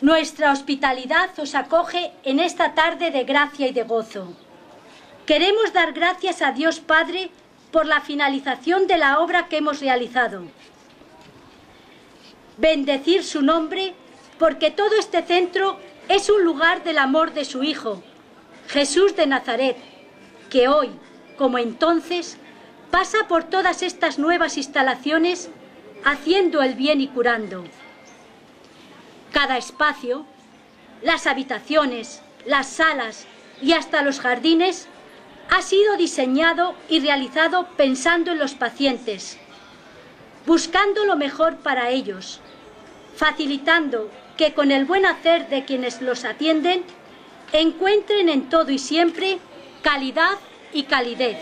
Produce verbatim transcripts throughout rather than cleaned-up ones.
Nuestra hospitalidad os acoge en esta tarde de gracia y de gozo. Queremos dar gracias a Dios Padre por la finalización de la obra que hemos realizado. Bendecir su nombre porque todo este centro es un lugar del amor de su Hijo, Jesús de Nazaret, que hoy, como entonces, pasa por todas estas nuevas instalaciones haciendo el bien y curando. Cada espacio, las habitaciones, las salas y hasta los jardines ha sido diseñado y realizado pensando en los pacientes, buscando lo mejor para ellos, facilitando que con el buen hacer de quienes los atienden encuentren en todo y siempre calidad y calidez.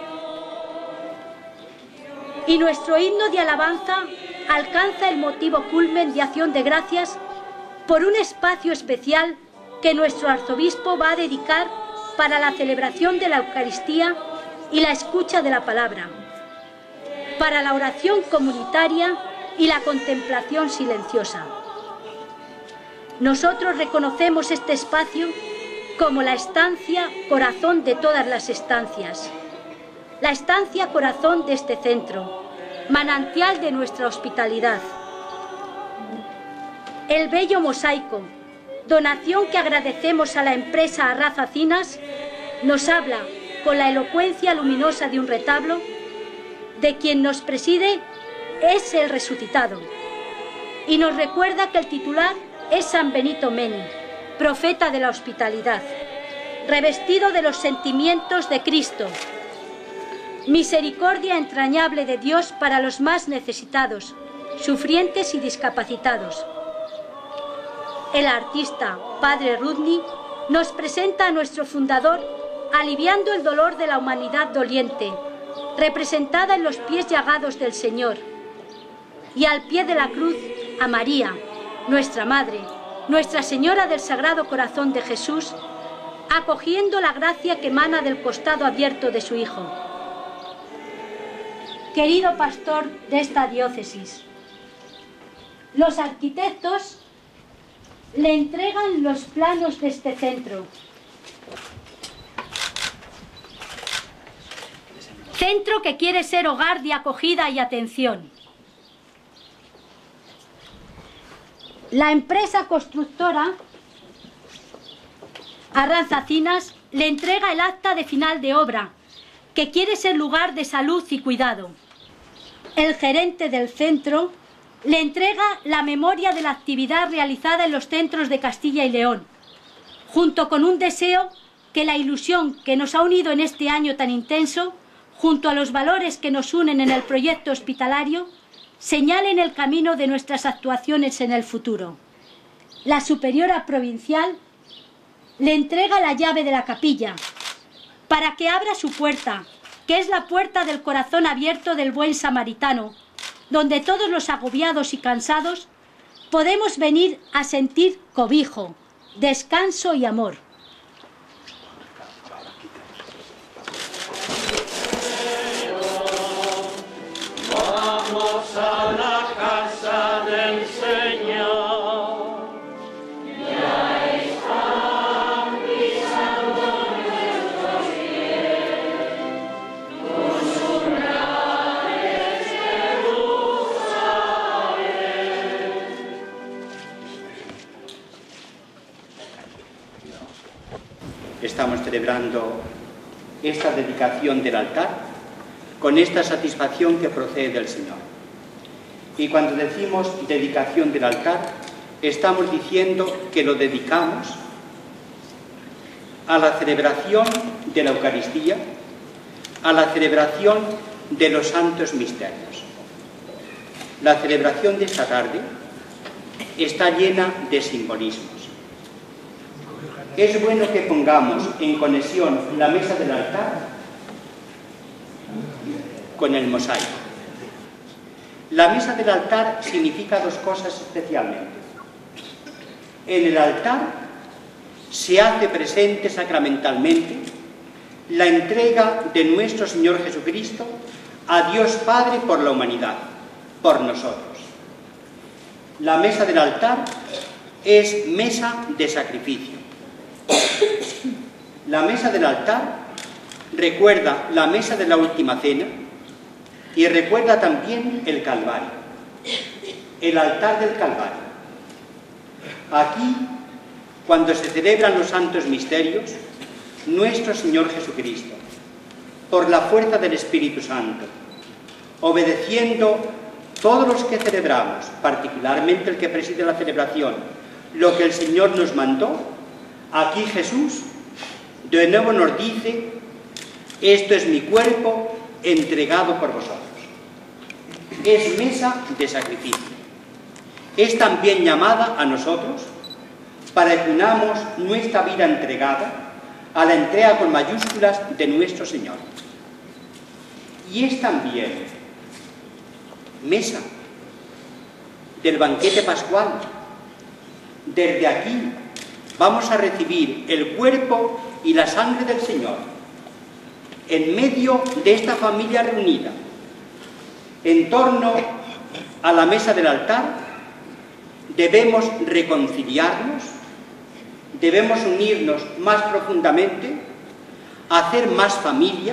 Y nuestro himno de alabanza alcanza el motivo culmen de acción de gracias por un espacio especial que nuestro arzobispo va a dedicar para la celebración de la Eucaristía y la escucha de la palabra, para la oración comunitaria y la contemplación silenciosa. Nosotros reconocemos este espacio como la estancia corazón de todas las estancias, la estancia corazón de este centro, manantial de nuestra hospitalidad. El bello mosaico, donación que agradecemos a la empresa Arraz Acinas, nos habla con la elocuencia luminosa de un retablo de quien nos preside es el resucitado y nos recuerda que el titular es San Benito Meni, profeta de la hospitalidad, revestido de los sentimientos de Cristo, misericordia entrañable de Dios para los más necesitados, sufrientes y discapacitados. El artista, Padre Rudny, nos presenta a nuestro fundador aliviando el dolor de la humanidad doliente, representada en los pies llagados del Señor, y al pie de la cruz a María, nuestra Madre, Nuestra Señora del Sagrado Corazón de Jesús, acogiendo la gracia que emana del costado abierto de su Hijo. Querido pastor de esta diócesis, los arquitectos le entregan los planos de este centro. Centro que quiere ser hogar de acogida y atención. La empresa constructora Arraz Acinas le entrega el acta de final de obra, que quiere ser lugar de salud y cuidado. El gerente del centro le entrega la memoria de la actividad realizada en los centros de Castilla y León, junto con un deseo que la ilusión que nos ha unido en este año tan intenso, junto a los valores que nos unen en el proyecto hospitalario, señalen el camino de nuestras actuaciones en el futuro. La superiora provincial le entrega la llave de la capilla para que abra su puerta, que es la puerta del corazón abierto del buen samaritano, donde todos los agobiados y cansados podemos venir a sentir cobijo, descanso y amor. Vamos a la casa del Señor. Ya están pisando nuestros pies, con sus umbrales Jerusalén. Estamos celebrando esta dedicación del altar con esta satisfacción que procede del Señor. Y cuando decimos dedicación del altar, estamos diciendo que lo dedicamos a la celebración de la Eucaristía, a la celebración de los santos misterios. La celebración de esta tarde está llena de simbolismos. Es bueno que pongamos en conexión la mesa del altar con el mosaico. La mesa del altar significa dos cosas especialmente. En el altar se hace presente sacramentalmente la entrega de nuestro Señor Jesucristo a Dios Padre por la humanidad, por nosotros. La mesa del altar es mesa de sacrificio. La mesa del altar recuerda la mesa de la última cena y recuerda también el Calvario, el altar del Calvario. Aquí, cuando se celebran los santos misterios, nuestro Señor Jesucristo, por la fuerza del Espíritu Santo, obedeciendo todos los que celebramos, particularmente el que preside la celebración, lo que el Señor nos mandó, aquí Jesús de nuevo nos dice: esto es mi cuerpo entregado por vosotros. Es mesa de sacrificio. Es también llamada a nosotros para que unamos nuestra vida entregada a la entrega con mayúsculas de nuestro Señor. Y es también mesa del banquete pascual. Desde aquí vamos a recibir el cuerpo y la sangre del Señor en medio de esta familia reunida en torno a la mesa del altar. Debemos reconciliarnos, debemos unirnos más profundamente, hacer más familia,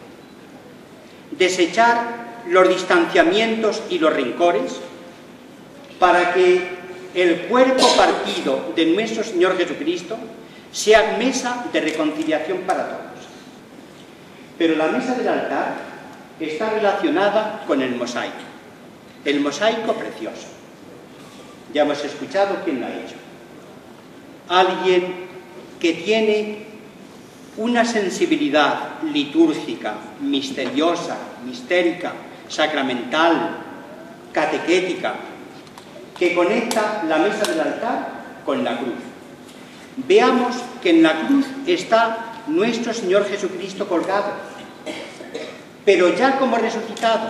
desechar los distanciamientos y los rencores, para que el cuerpo partido de nuestro Señor Jesucristo sea mesa de reconciliación para todos. Pero la mesa del altar está relacionada con el mosaico, el mosaico precioso. Ya hemos escuchado quién lo ha hecho. Alguien que tiene una sensibilidad litúrgica, misteriosa, mistérica, sacramental, catequética, que conecta la mesa del altar con la cruz. Veamos que en la cruz está nuestro Señor Jesucristo colgado, pero ya como resucitado,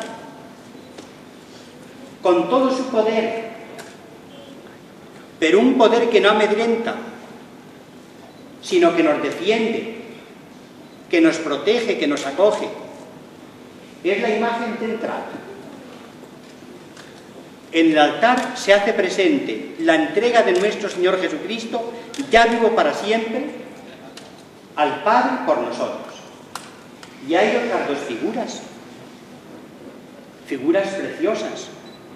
con todo su poder, pero un poder que no amedrenta, sino que nos defiende, que nos protege, que nos acoge. Es la imagen central. En el altar se hace presente la entrega de nuestro Señor Jesucristo, ya vivo para siempre, al Padre por nosotros. Y hay otras dos figuras, figuras preciosas.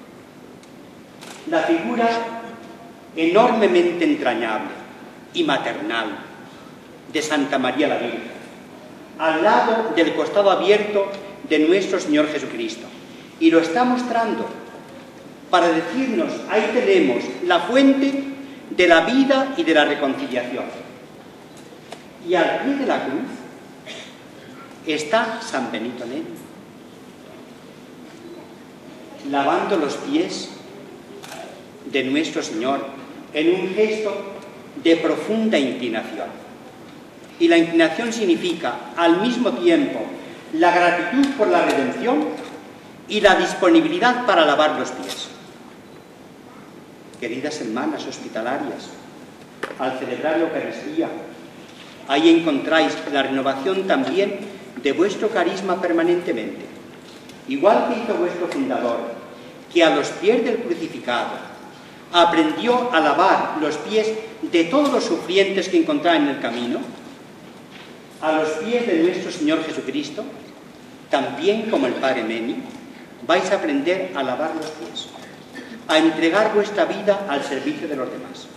La figura enormemente entrañable y maternal de Santa María la Virgen, al lado del costado abierto de nuestro Señor Jesucristo. Y lo está mostrando para decirnos: ahí tenemos la fuente de la vida y de la reconciliación. Y al pie de la cruz está San Benito Neri, lavando los pies de nuestro Señor en un gesto de profunda inclinación. Y la inclinación significa al mismo tiempo la gratitud por la redención y la disponibilidad para lavar los pies. Queridas hermanas hospitalarias, al celebrar la Eucaristía, ahí encontráis la renovación también de vuestro carisma permanentemente. Igual que hizo vuestro fundador, que a los pies del crucificado aprendió a lavar los pies de todos los sufrientes que encontraba en el camino, a los pies de nuestro Señor Jesucristo, también como el Padre Meni, vais a aprender a lavar los pies, a entregar vuestra vida al servicio de los demás.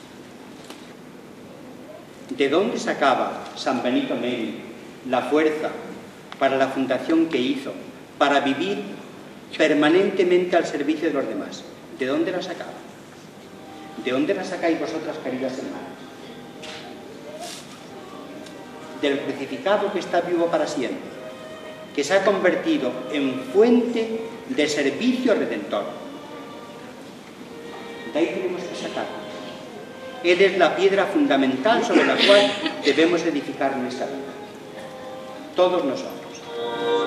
¿De dónde sacaba San Benito Meni la fuerza para la fundación que hizo, para vivir permanentemente al servicio de los demás? ¿De dónde la sacaba? ¿De dónde la sacáis vosotras, queridas hermanas? Del crucificado que está vivo para siempre, que se ha convertido en fuente de servicio redentor. De ahí tenemos que sacarlo. Él es la piedra fundamental sobre la cual debemos edificar nuestra vida. Todos nosotros.